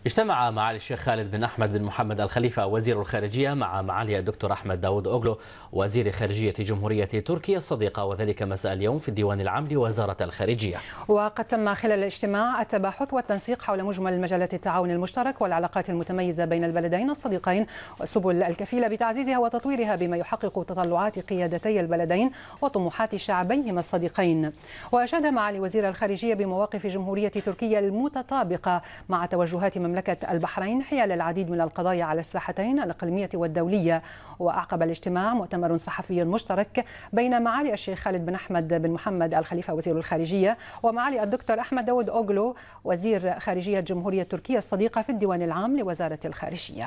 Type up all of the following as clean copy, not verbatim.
اجتمع معالي الشيخ خالد بن أحمد بن محمد الخليفة وزير الخارجية مع معالي الدكتور أحمد داود أوغلو وزير خارجية جمهورية تركيا الصديقة، وذلك مساء اليوم في الديوان العام لوزارة الخارجية. وقد تم خلال الاجتماع التباحث والتنسيق حول مجمل مجالات التعاون المشترك والعلاقات المتميزة بين البلدين الصديقين والسبل الكفيلة بتعزيزها وتطويرها بما يحقق تطلعات قيادتي البلدين وطموحات شعبيهما الصديقين. وأشاد معالي وزير الخارجية بمواقف جمهورية تركيا المتطابقة مع توجهات مملكة البحرين حيال العديد من القضايا على الساحتين الإقليمية والدولية. وأعقب الاجتماع مؤتمر صحفي مشترك بين معالي الشيخ خالد بن أحمد بن محمد الخليفة وزير الخارجية ومعالي الدكتور أحمد داود أوغلو وزير خارجية جمهورية تركيا الصديقة في الديوان العام لوزارة الخارجية.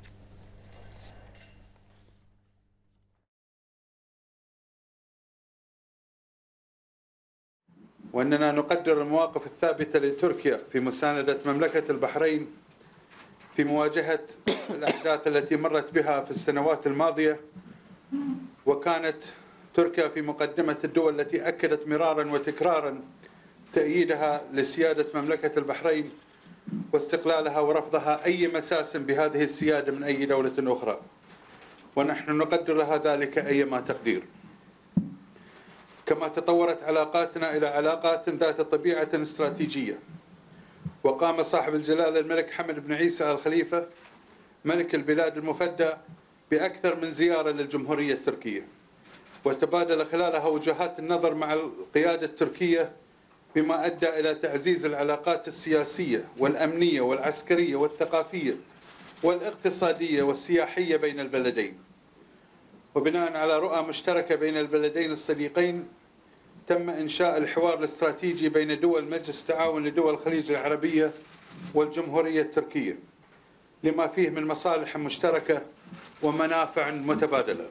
وأننا نقدر المواقف الثابتة لتركيا في مساندة مملكة البحرين في مواجهة الأحداث التي مرت بها في السنوات الماضية، وكانت تركيا في مقدمة الدول التي أكدت مرارا وتكرارا تأييدها لسيادة مملكة البحرين واستقلالها ورفضها أي مساس بهذه السيادة من أي دولة أخرى، ونحن نقدر لها ذلك أيما تقدير. كما تطورت علاقاتنا إلى علاقات ذات طبيعة استراتيجية، وقام صاحب الجلالة الملك حمد بن عيسى الخليفة ملك البلاد المفدى بأكثر من زيارة للجمهورية التركية، وتبادل خلالها وجهات النظر مع القيادة التركية، بما أدى إلى تعزيز العلاقات السياسية والأمنية والعسكرية والثقافية والاقتصادية والسياحية بين البلدين. وبناء على رؤى مشتركة بين البلدين الصديقين تم إنشاء الحوار الاستراتيجي بين دول مجلس التعاون لدول الخليج العربية والجمهورية التركية، لما فيه من مصالح مشتركة ومنافع متبادلة.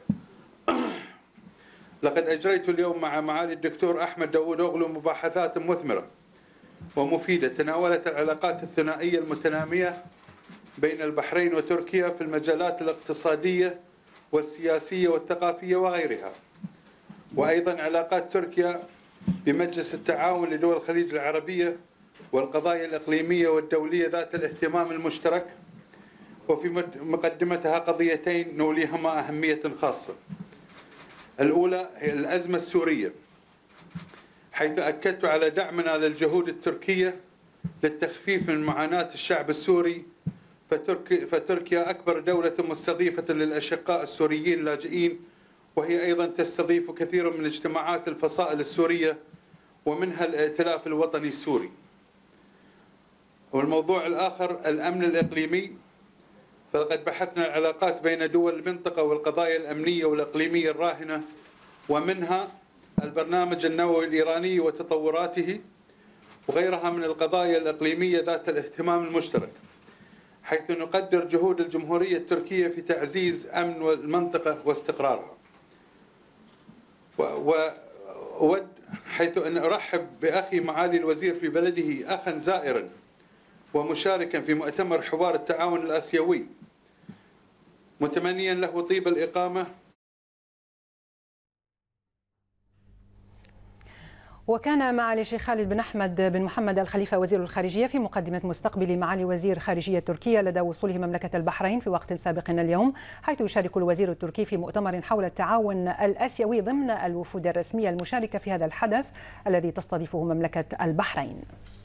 لقد أجريت اليوم مع معالي الدكتور أحمد داود أوغلو مباحثات مثمرة ومفيدة تناولت العلاقات الثنائية المتنامية بين البحرين وتركيا في المجالات الاقتصادية والسياسية والثقافية وغيرها، وأيضا علاقات تركيا بمجلس التعاون لدول الخليج العربية والقضايا الإقليمية والدولية ذات الاهتمام المشترك، وفي مقدمتها قضيتين نوليهما أهمية خاصة. الأولى هي الأزمة السورية، حيث أكدت على دعمنا للجهود التركية للتخفيف من معاناة الشعب السوري، فتركيا أكبر دولة مستضيفة للأشقاء السوريين اللاجئين، وهي أيضا تستضيف كثير من اجتماعات الفصائل السورية ومنها الائتلاف الوطني السوري. والموضوع الآخر الأمن الإقليمي، فلقد بحثنا العلاقات بين دول المنطقة والقضايا الأمنية والإقليمية الراهنة، ومنها البرنامج النووي الإيراني وتطوراته وغيرها من القضايا الإقليمية ذات الاهتمام المشترك، حيث نقدر جهود الجمهورية التركية في تعزيز أمن المنطقة واستقرارها. وأود حيث أن أرحب بأخي معالي الوزير في بلده أخا زائرا ومشاركا في مؤتمر حوار التعاون الآسيوي، متمنيا له طيب الإقامة. وكان معالي الشيخ خالد بن أحمد بن محمد الخليفة وزير الخارجية في مقدمة مستقبل معالي وزير خارجية تركيا لدى وصوله مملكة البحرين في وقت سابق اليوم، حيث يشارك الوزير التركي في مؤتمر حول التعاون الآسيوي ضمن الوفود الرسمية المشاركة في هذا الحدث الذي تستضيفه مملكة البحرين.